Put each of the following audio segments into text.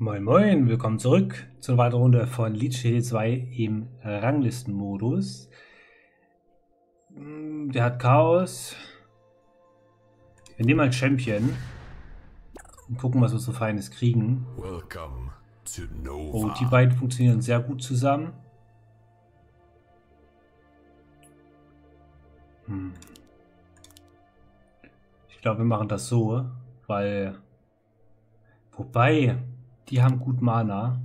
Moin Moin, willkommen zurück zur weiteren Runde von Liege Halo 2 im Ranglistenmodus. Der hat Chaos. Wir nehmen mal Champion und gucken, was wir so Feines kriegen. Oh, die beiden funktionieren sehr gut zusammen. Ich glaube, wir machen das so, weil... Wobei... Die haben gut Mana.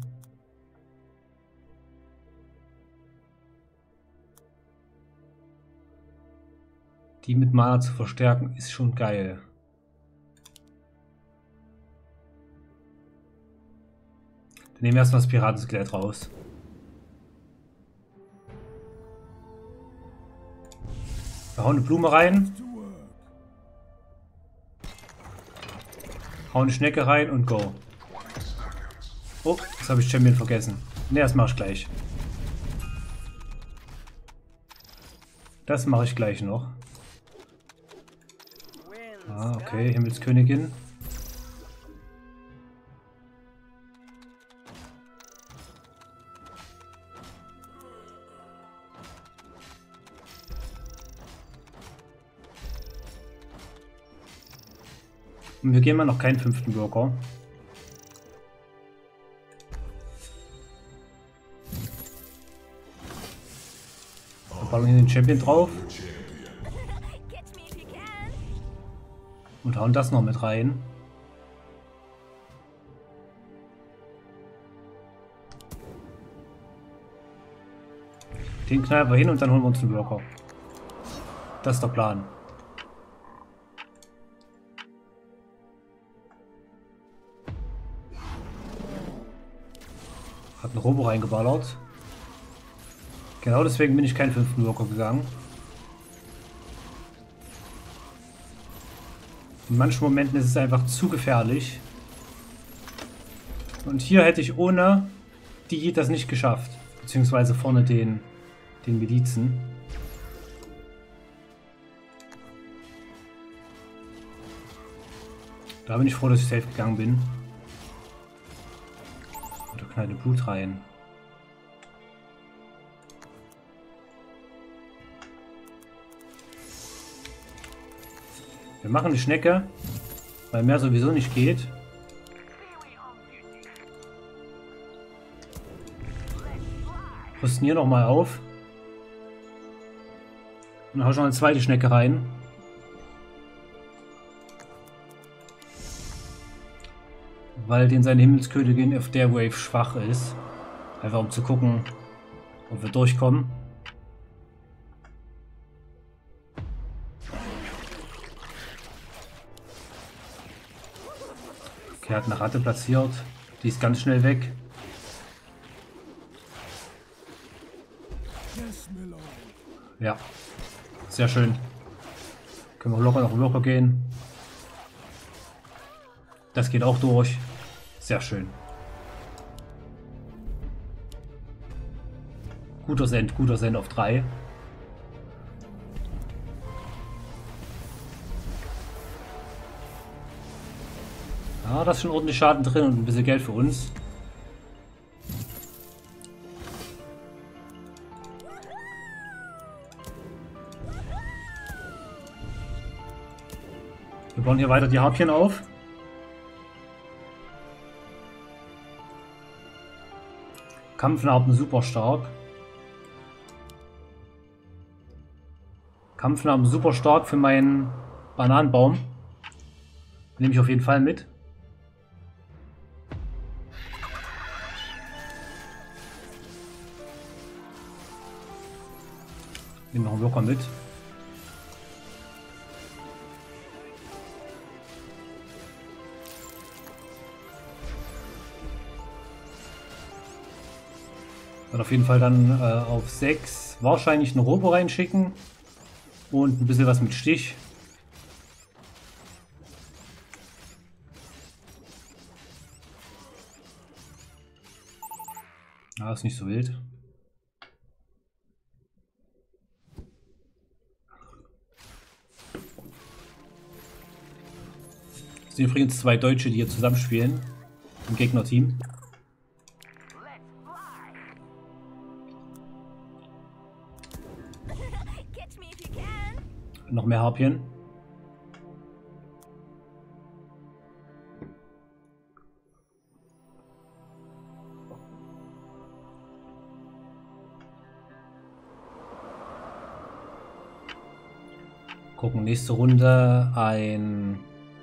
Die mit Mana zu verstärken ist schon geil. Dann nehmen wir erstmal das Piratenskelett raus. Wir hauen eine Blume rein. Hauen eine Schnecke rein und go. Oh, das habe ich Champion vergessen. Ne, das mache ich gleich. Das mache ich gleich noch. Ah, okay, Himmelskönigin. Und wir gehen mal noch keinen 5. Worker. Ballern hier den Champion drauf. Und hauen das noch mit rein. Den knallen wir hin und dann holen wir uns einen Worker. Das ist der Plan. Hat einen Robo reingeballert. Genau deswegen bin ich keinen 5. Worker gegangen. In manchen Momenten ist es einfach zu gefährlich. Und hier hätte ich ohne die das nicht geschafft. Beziehungsweise vorne den Milizen. Da bin ich froh, dass ich safe gegangen bin. Da knallt Blut rein. Wir machen die Schnecke, weil mehr sowieso nicht geht. Rüsten hier nochmal auf. Und hau schon eine zweite Schnecke rein. Weil den seine Himmelskönigin auf der Wave schwach ist. Einfach um zu gucken, ob wir durchkommen. Er hat eine Ratte platziert. Die ist ganz schnell weg. Ja. Sehr schön. Können wir locker noch Worker gehen. Das geht auch durch. Sehr schön. Guter Send auf 3. Ja, da ist schon ordentlich Schaden drin und ein bisschen Geld für uns. Wir bauen hier weiter die Harpien auf. Kampfnarben super stark. Kampfnarben super stark für meinen Bananenbaum. Nehme ich auf jeden Fall mit. Nehmen noch einen Worker mit. Dann auf jeden Fall dann auf 6 wahrscheinlich einen Robo reinschicken und ein bisschen was mit Stich. Ah, ist nicht so wild. Das sind übrigens 2 Deutsche, die hier zusammenspielen. im Gegnerteam. Noch mehr Harpien. Gucken, nächste Runde ein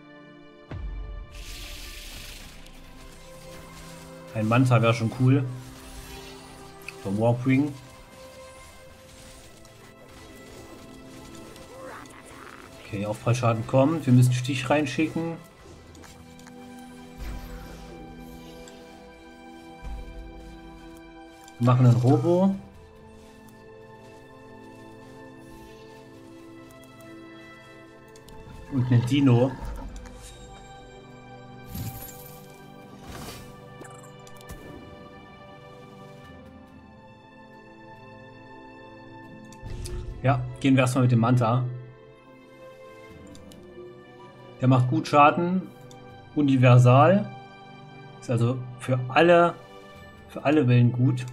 Manta wäre schon cool. So Warpwing. Okay, Aufprallschaden kommt. Wir müssen Stich reinschicken. Wir machen einen Robo. Und einen Dino. Ja, gehen wir erstmal mit dem Manta. Der macht gut Schaden. Universal. Ist also für alle Wellen gut.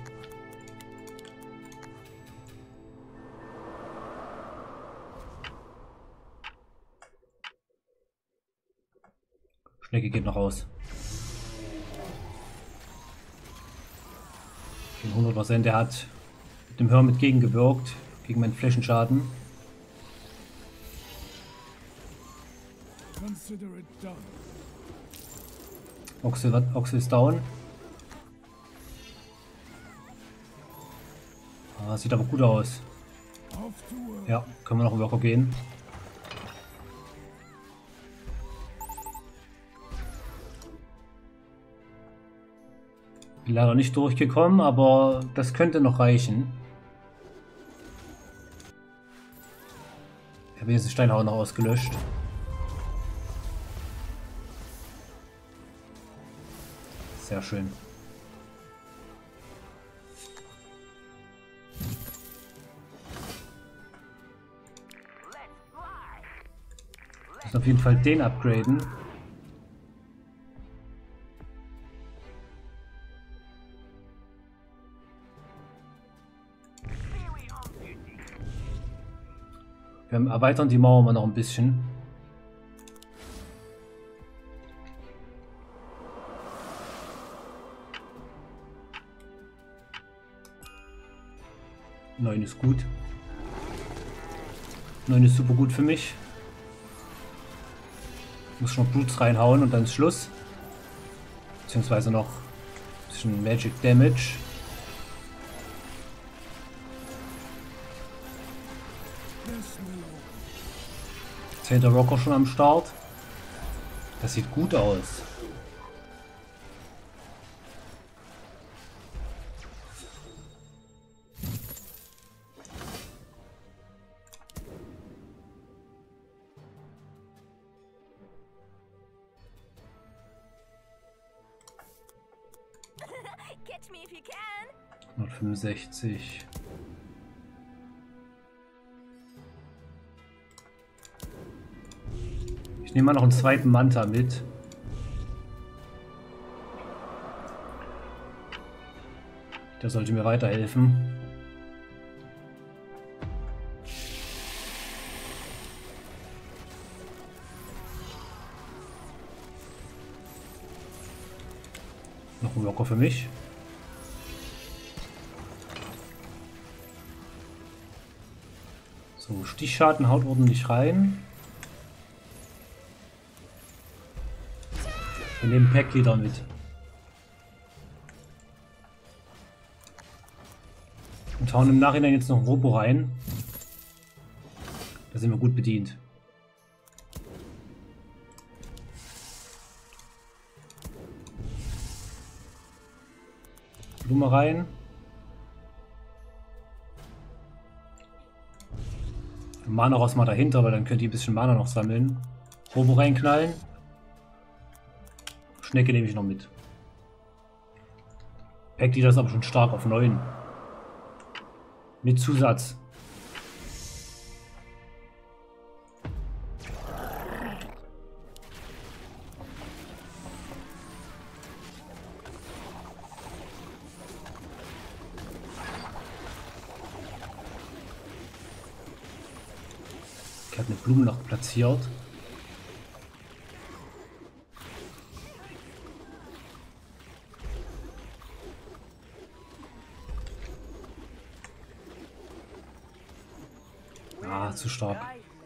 Schnecke geht noch raus. 100%, der hat mit dem Hermit gegengewirkt, gegen meinen Flächenschaden. Ochse ist down. Ah, sieht aber gut aus. Ja, können wir noch im Worker gehen. Bin leider nicht durchgekommen, aber das könnte noch reichen. Ich habe jetzt den Steinhauer noch ausgelöscht. Sehr schön. Ich muss auf jeden Fall den upgraden. Wir erweitern die Mauer mal noch ein bisschen. Neun ist gut. 9 ist super gut für mich. Muss schon noch Brutes reinhauen und dann ist Schluss. Beziehungsweise noch ein bisschen Magic Damage. Der Rocker schon am Start. Das sieht gut aus. Catch me if you can. 165. Ich nehme mal noch einen zweiten Manta mit. Der sollte mir weiterhelfen. Noch ein Blocker für mich. So, Stichschaden haut ordentlich rein. Wir nehmen Packleader mit. Und hauen im Nachhinein jetzt noch ein Robo rein. Da sind wir gut bedient. Blume rein. Mana raus mal dahinter, weil dann könnt ihr ein bisschen Mana noch sammeln. Robo reinknallen. Schnecke nehme ich noch mit. Packleader ist aber schon stark auf 9. Mit Zusatz. hat eine Blume noch platziert. Ah, zu stark.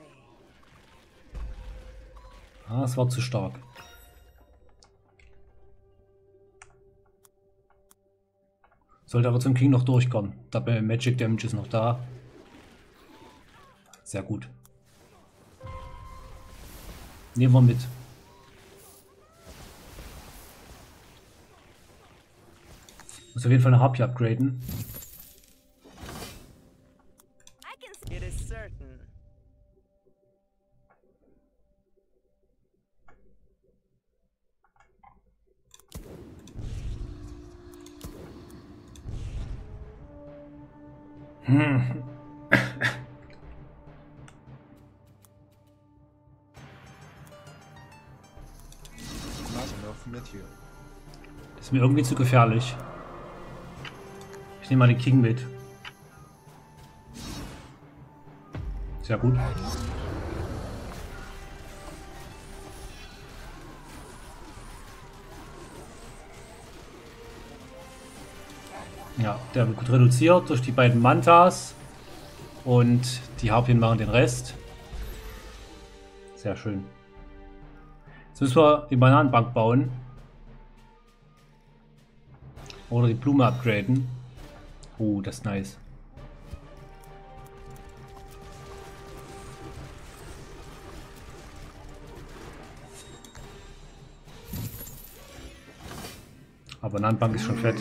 Ah, es war zu stark. Sollte aber zum King noch durchkommen. Dabei Magic Damage ist noch da. Sehr gut. Nehmen wir mit. Muss auf jeden Fall eine Harpie upgraden. It is certain. Das ist mir irgendwie zu gefährlich. Ich nehme mal den King mit. Sehr gut. Ja, der wird gut reduziert durch die beiden Mantas. Und die Harpien machen den Rest. Sehr schön. Jetzt müssen wir die Bananenbank bauen. Oder die Blume upgraden. Oh, das ist nice. Aber Bananenbank ist schon fett.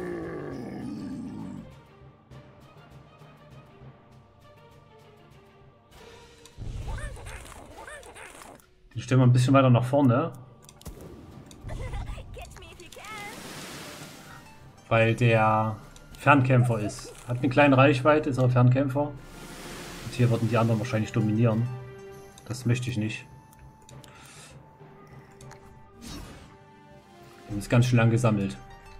Den stellen wir ein bisschen weiter nach vorne. Weil der Fernkämpfer ist. Hat eine kleine Reichweite, ist aber Fernkämpfer. Und hier würden die anderen wahrscheinlich dominieren. Das möchte ich nicht. Wir haben es ganz schön lang gesammelt.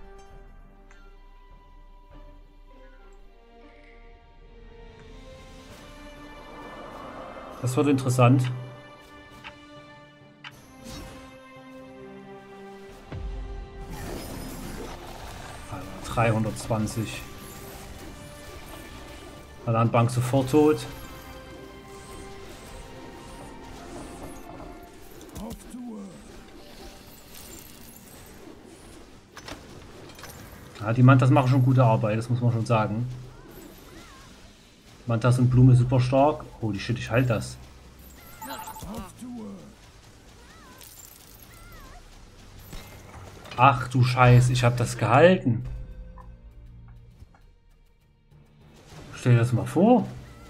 Das wird interessant. Also 320. Bananenbank sofort tot. Ja, die Mantas machen schon gute Arbeit, das muss man schon sagen. Mantas und Blume super stark. Holy shit, ich halte das. Ach du Scheiß, ich habe das gehalten. Stell dir das mal vor.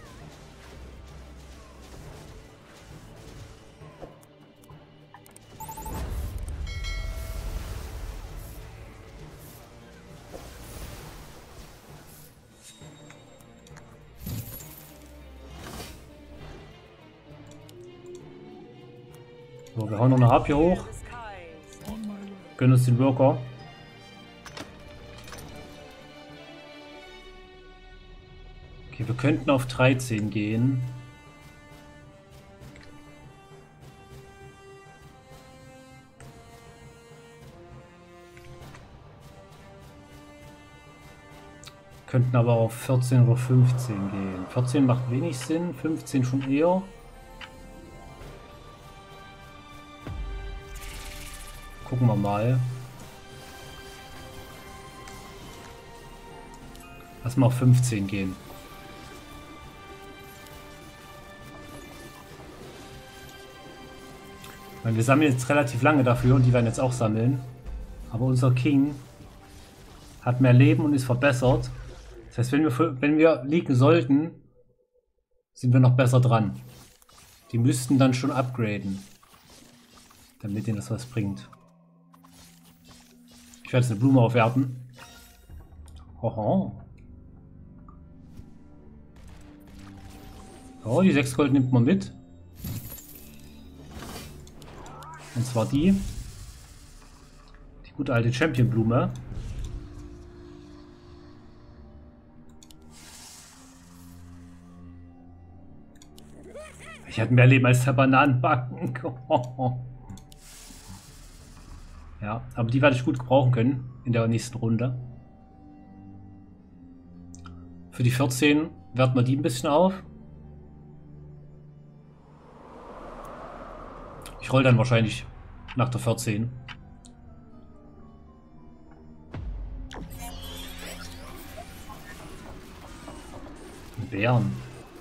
So, wir hauen noch eine Harpie hoch. Gönnen uns den Worker. Okay, wir könnten auf 13 gehen. Könnten aber auf 14 oder 15 gehen. 14 macht wenig Sinn, 15 schon eher. Gucken wir mal. Lass mal auf 15 gehen. Weil wir sammeln jetzt relativ lange dafür und die werden jetzt auch sammeln. Aber unser King hat mehr Leben und ist verbessert. Das heißt, wenn wir liegen sollten, sind wir noch besser dran. Die müssten dann schon upgraden, damit ihnen das was bringt. Ich werde jetzt eine Blume aufwerten. Oho. Oh, die 6 Gold nimmt man mit. Und zwar die gute alte Champion-Blume. Ich hatte mehr Leben als der Bananenbacken. Ja, aber die werde ich gut gebrauchen können in der nächsten Runde. Für die 14 werten wir die ein bisschen auf. Ich roll dann wahrscheinlich nach der 14. Bären.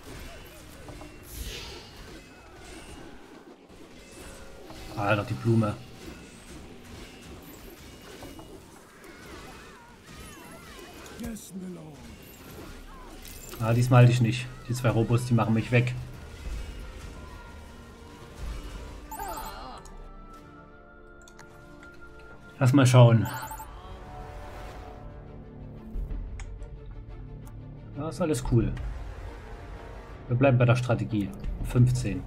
Alter, die Blume. Ah, diesmal halte ich nicht. Die 2 Robos, die machen mich weg. Lass mal schauen. Ja, ist alles cool. Wir bleiben bei der Strategie. 15.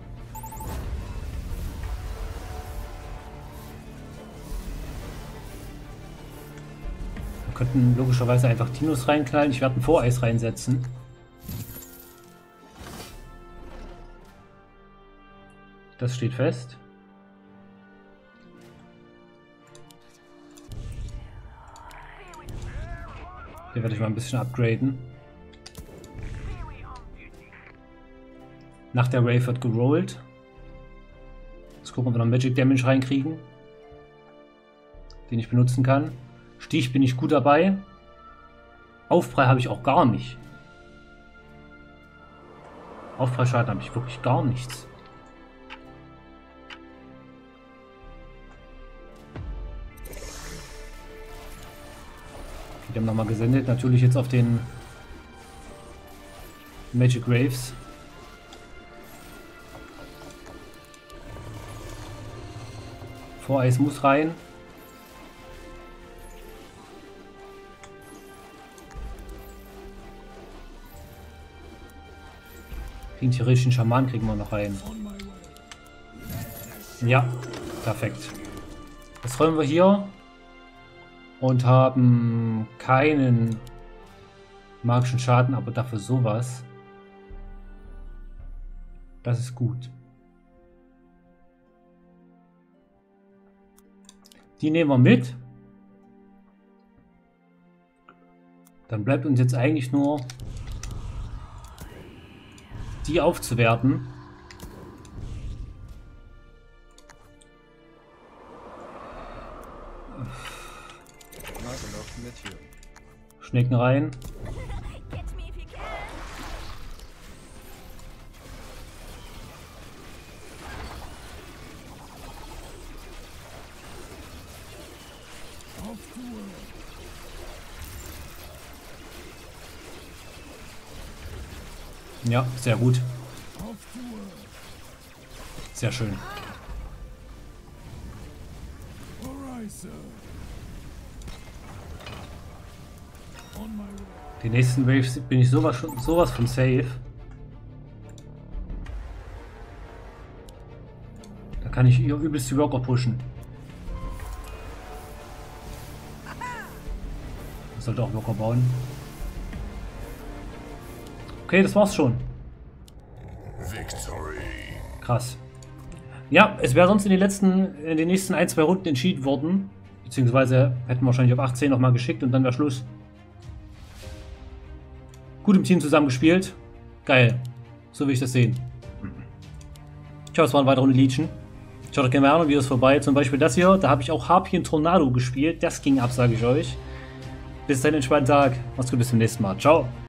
Wir könnten logischerweise einfach Dinos reinknallen. Ich werde ein Voreis reinsetzen. Das steht fest. Hier werde ich mal ein bisschen upgraden. Nach der Wave wird gerollt. Jetzt gucken, ob wir noch Magic Damage reinkriegen, den ich benutzen kann. Stich bin ich gut dabei. Aufprall habe ich auch gar nicht. Aufprallschaden habe ich wirklich gar nichts. Die haben nochmal gesendet, natürlich jetzt auf den Magic Waves. Voreis muss rein. Den theoretischen Schaman kriegen wir noch rein. Ja, perfekt. Das räumen wir hier. Und haben keinen magischen Schaden, aber dafür sowas. Das ist gut. Die nehmen wir mit. Dann bleibt uns jetzt eigentlich nur die aufzuwerten. Schnecken rein. Ja, sehr gut. Sehr schön. Die nächsten Waves bin ich sowas von safe. Da kann ich ihr übelst die Worker pushen. Ich sollte auch Worker bauen. Okay, das war's schon. Krass. Ja, es wäre sonst in den nächsten 1-2 Runden entschieden worden. Beziehungsweise hätten wir wahrscheinlich auf 18 nochmal geschickt und dann wäre Schluss. Gut im Team zusammengespielt. Geil. So will ich das sehen. Ich hoffe, es war eine weitere Runde Legion. Schaut euch gerne mal an, Videos vorbei. Zum Beispiel das hier. Da habe ich auch Harpien Tornado gespielt. Das ging ab, sage ich euch. Bis dann, entspannten Tag. Macht's gut, bis zum nächsten Mal. Ciao.